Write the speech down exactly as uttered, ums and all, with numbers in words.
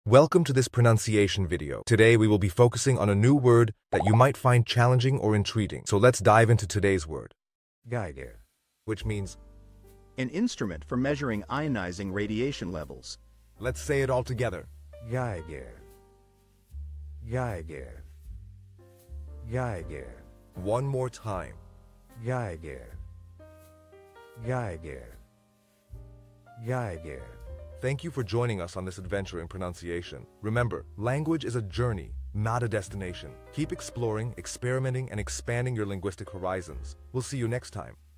Welcome to this pronunciation video. Today we will be focusing on a new word that you might find challenging or intriguing. So let's dive into today's word. Geiger, which means an instrument for measuring ionizing radiation levels. Let's say it all together. Geiger. Geiger. Geiger. One more time. Geiger. Geiger. Geiger. Thank you for joining us on this adventure in pronunciation. Remember, language is a journey, not a destination. Keep exploring, experimenting, and expanding your linguistic horizons. We'll see you next time.